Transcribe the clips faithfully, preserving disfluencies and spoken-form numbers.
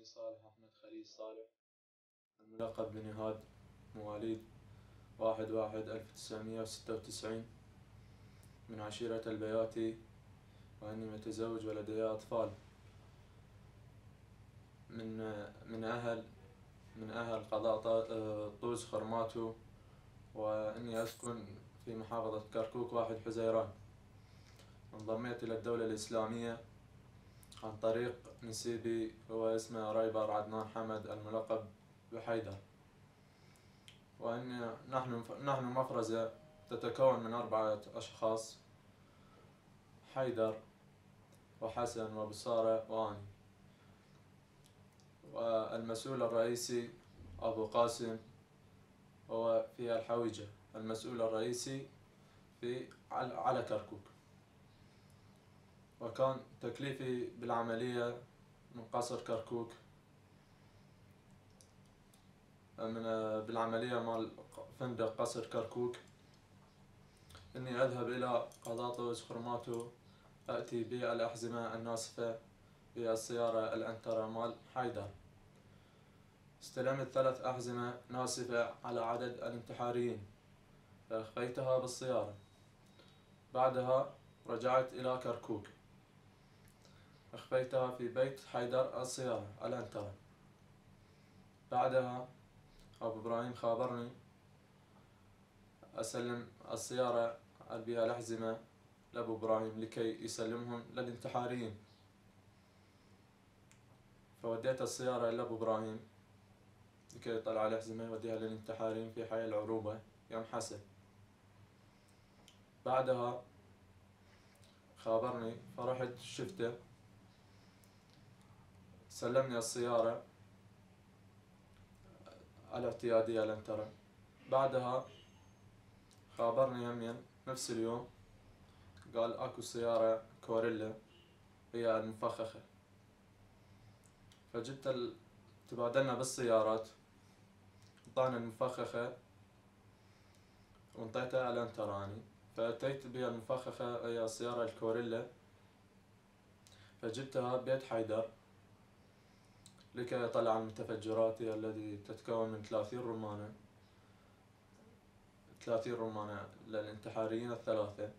صالح أحمد خليل صالح، الملقب بنهاد، مواليد واحد واحد ألف وتسعمية وستة وتسعين، من عشيرة البياتي، وأني متزوج ولدي أطفال، من من أهل من أهل قضاء طوز خرماتو، وإني أسكن في محافظة كركوك واحد حزيران. انضميت إلى الدولة الإسلامية عن طريق نسيبي، هو اسمه ريبر عدنان حمد، الملقب بحيدر. وإن نحن نحن مفرزة تتكون من أربعة أشخاص: حيدر وحسن وبصارة وأني. والمسؤول الرئيسي أبو قاسم، هو في الحويجة، المسؤول الرئيسي في على كركوك. وكان تكليفي بالعملية من قصر كركوك، من بالعملية مال فندق قصر كركوك، إني أذهب إلى قضاء طوز خرماتو، أتي بالأحزمة الناسفة بالسيارة الأنترا مال حيدر. استلمت ثلاث أحزمة ناسفة على عدد الانتحاريين، فأخفيتها بالسيارة. بعدها رجعت إلى كركوك، أخفيتها في بيت حيدر السيارة الأنترا. بعدها أبو إبراهيم خابرني أسلم السيارة بها الأحزمة لأبو إبراهيم لكي يسلمهم للانتحاريين. فوديت السيارة لأبو إبراهيم لكي يطلع الأحزمة يوديها للانتحاريين في حي العروبة يم حسن. بعدها خابرني فرحت شفته، سلمني السيارة الاعتيادية الانترا. بعدها خابرني يمين نفس اليوم، قال اكو سيارة كوريلا هي المفخخة. فجبت ال... تبادلنا بالسيارات، انطانا المفخخة وانطيتها الانتراني. فأتيت بها المفخخة هي السيارة الكوريلا، فجبتها ببيت حيدر لكي يطلع المتفجرات الذي تتكون من ثلاثين رمانة ثلاثين رمانة للانتحاريين الثلاثة.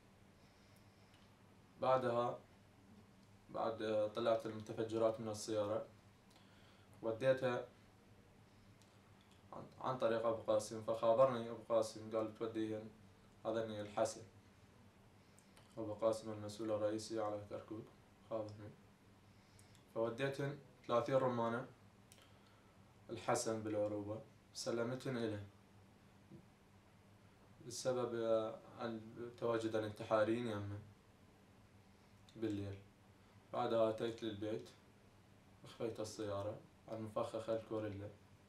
بعدها بعد طلعت المتفجرات من السيارة، وديتها عن طريق أبو قاسم. فخابرني أبو قاسم قال توديهن هذا الحسن، أبو قاسم المسؤول الرئيسي على كركوك خابرني. فوديتهن ثلاثين رمانة الحسن بالعروبة، سلمتهن إليه بسبب تواجد الانتحاريين يمه بالليل. بعدها أتيت للبيت، أخفيت السيارة المفخخة الكوريلا.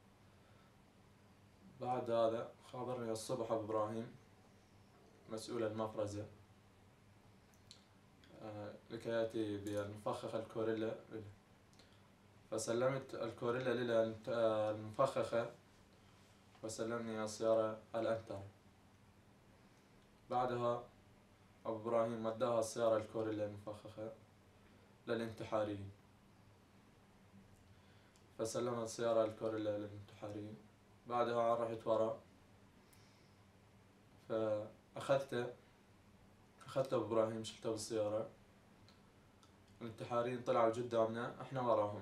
بعد هذا خابرني الصبح أبو إبراهيم مسؤول المفرزة لكي يأتي بالمفخخة الكوريلا له. فسلمت الكوريلا له المفخخة، وسلمني السيارة الأنترا. بعدها أبو إبراهيم وداها السيارة الكوريلا المفخخة للانتحاريين، فسلمت السيارة الكوريلا للانتحاريين. بعدها رحت ورا، فأخذته أخذت أبو إبراهيم شلته بالسيارة. الانتحاريين طلعوا قدامنا، احنا وراهم.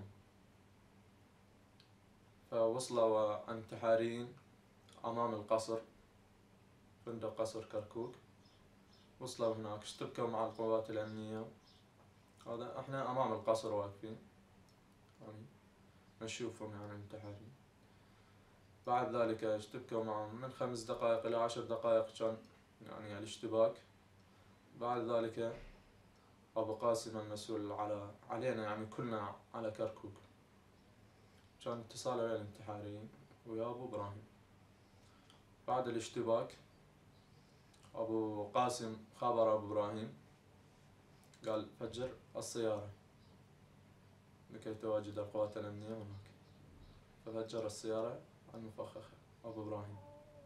فوصلوا الانتحاريين أمام القصر، فندق قصر كركوك. وصلوا هناك، اشتبكوا مع القوات الأمنية. هذا احنا أمام القصر واقفين يعني نشوفهم يعني الانتحاريين. بعد ذلك اشتبكوا معهم من خمس دقائق إلى عشر دقائق كان يعني الاشتباك. بعد ذلك أبو قاسم المسؤول على علينا يعني كلنا على كركوك، كان اتصال ويا الانتحاريين ويا أبو إبراهيم. بعد الاشتباك أبو قاسم خابر أبو إبراهيم قال فجر السيارة لكي تواجد القوات الأمنية هناك. ففجر السيارة المفخخة أبو إبراهيم،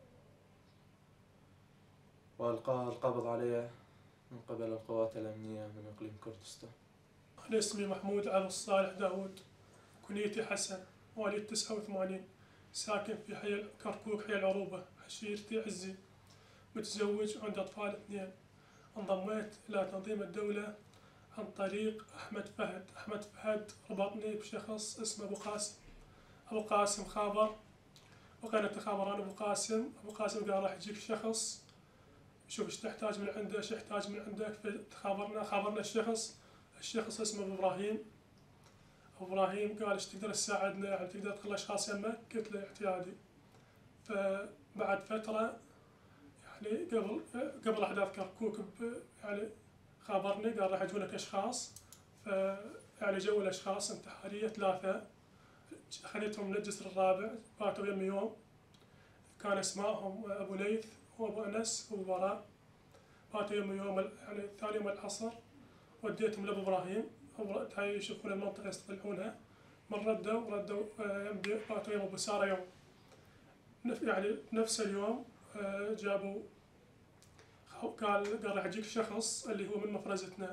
وألقى القبض عليه من قبل القوات الأمنية من إقليم كردستان. أنا اسمي محمود علي الصالح داود، كنيتي حسن، مواليد تسعة وثمانين، ساكن في حي كركوك حي العروبة، عشيرتي عزي، متزوج وعندي أطفال اثنين. انضميت إلى تنظيم الدولة عن طريق أحمد فهد. أحمد فهد ربطني بشخص اسمه أبو قاسم. أبو قاسم خابر، بقينا نتخابر أنا أبو قاسم. أبو قاسم قال راح يجيك شخص شوف ايش تحتاج من عنده، ايش يحتاج من عندك. فتخابرنا خابرنا الشخص. الشخص اسمه أبو إبراهيم. أبو إبراهيم قال ايش تقدر تساعدنا، يعني تقدر تخلي أشخاص يمك؟ قلت له اعتيادي. فبعد فترة يعني قبل قبل أحداث كركوك يعني خابرني قال راح يجونك أشخاص. ف يعني جو الأشخاص انتحارية ثلاثة، خليتهم من الجسر الرابع، باتوا يمي يوم. كان اسمائهم أبو ليث وأبو أنس وأبو براء. باتوا يمي يوم يعني ثاني يوم العصر، وديتهم لأبو إبراهيم. هاي يشوفون المنطقة يستطلعونها. من ردوا ردوا يمدي باتوا يوم أبو سارة يوم. يعني نفس اليوم جابوا قال قال راح يجيك شخص اللي هو من مفرزتنا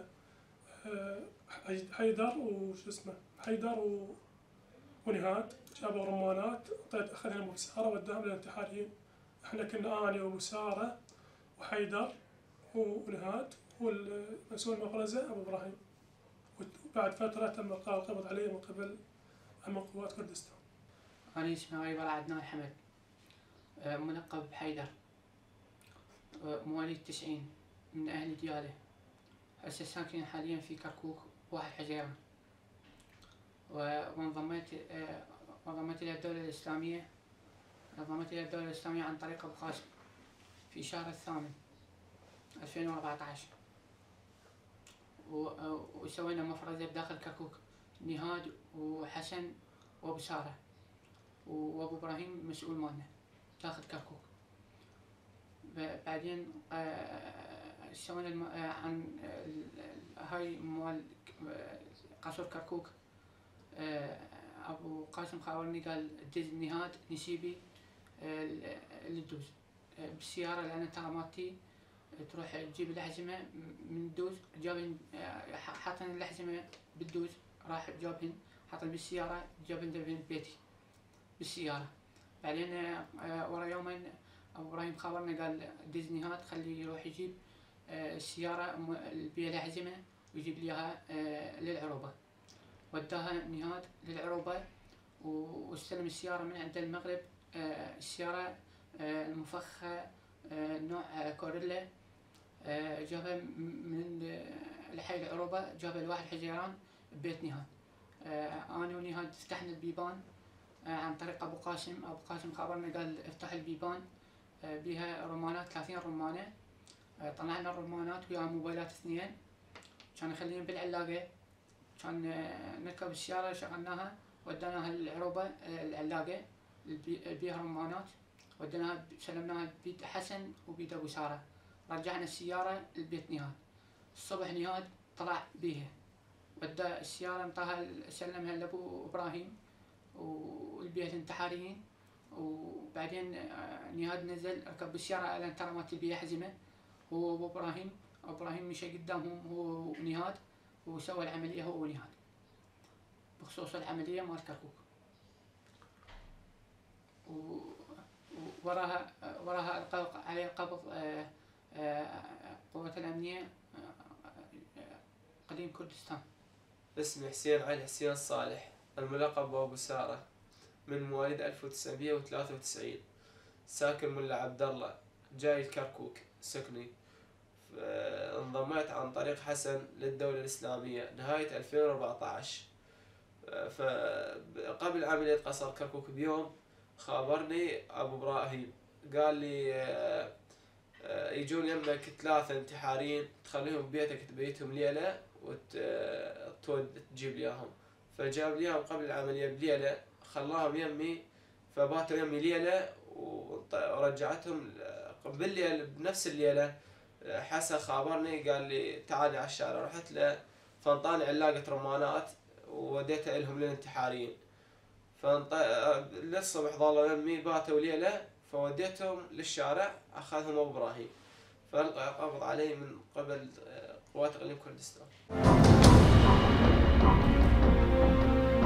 حيدر وش اسمه حيدر و... ونهاد. جابوا رمانات، طيب أخذنا أبو سارة وداهم للانتحاريين. احنا كنا أنا وأبو سارة وحيدر ونهاد، والمسؤول المفرزة أبو إبراهيم. وبعد فترة تم إلقاء القبض عليه من قبل أمن قوات كردستان. أنا اسمي غيبر عدنان حمد، ملقب بحيدر، مواليد تسعين، من أهل ديالى. هسه ساكن حاليا في كركوك واحد حزيران. وانضميت وانضميت إلى الدولة الإسلامية انضميت إلى الدولة الإسلامية عن طريق أبو قاسم في شهر الثامن ألفين وأربعة عشر. وسوينا مفرزة بداخل كركوك، نهاد وحسن وأبو سارة وأبو إبراهيم مسؤول مالنا داخل كركوك. بعدين سوينا الم... عن هاي مال قصر كركوك. أبو قاسم خاورني قال دز نهاد نسيبي للدوز بالسيارة، لأن ترى مالتي تروح تجيب الأحزمة من الدوز. جابن حاطن الأحزمة بالدوز، راح جابهن حاطن بالسيارة، جابهن دبن بيتي بالسيارة. بعدين ورا يومين أبو إبراهيم خابرنا قال دز نهاد خليه يروح يجيب السيارة اللي بيها الأحزمة ويجيب لي إياها للعروبة. وداها نهاد للعروبة واستلم السيارة من عند المغرب. السيارة المفخة نوع كوريلا، جابها من الحي العروبة، جابها لواحد حزيران ببيت نهاد. أنا ونهاد فتحنا البيبان عن طريق أبو قاسم. أبو قاسم خابرنا قال افتح البيبان، بيها رمانات ثلاثين رمانة. طلعنا الرمانات ويا موبايلات اثنين، كان يخليهم بالعلاقة. كان نركب السيارة شغلناها وديناها للعروبة العلاقة اللي بيها رمانات، وديناها سلمناها بيد حسن وبيد أبو سارة. رجعنا السيارة لبيت نهاد. الصبح نهاد طلع بيها، ودى السيارة انطاها سلمها لأبو إبراهيم والبيت الانتحاريين. وبعدين نهاد نزل ركب بالسيارة لأن ترى ما تبي حزمة، هو وأبو إبراهيم. أبو إبراهيم مشى قدامهم هو ونهاد وسوى العملية هو ونهاد بخصوص العملية مال كركوك. ووراها وراها ألقى عليه قبض قوات الأمنية قديم كردستان. اسمي حسين علي حسين صالح، الملقب بأبو سارة، من مواليد ألف وتسعمية وثلاثة وتسعين، ساكن ملا عبد الله، جاي الكركوك سكني. انضميت عن طريق حسن للدولة الإسلامية نهاية ألفين وأربعة عشر. فقبل عملية قصر كركوك بيوم خابرني أبو إبراهيم قال لي يجون يمك ثلاثة انتحاريين تخليهم ببيتك تبيتهم ليلة وتجيب لي اياهم. فجاب لي اياهم قبل العملية بليلة، خلاهم يمي فباتوا يمي ليلة ورجعتهم بالليل. بنفس الليلة حسن خابرني قال لي تعالي على الشارع، رحت له فانطاني علاقة رمانات ووديتها لهم للانتحاريين. فانط... للصبح ظلوا يمي باتوا ليلة، فوديتهم للشارع أخذهم أبو إبراهيم، فألقى قبض عليه من قبل قوات إقليم كردستان.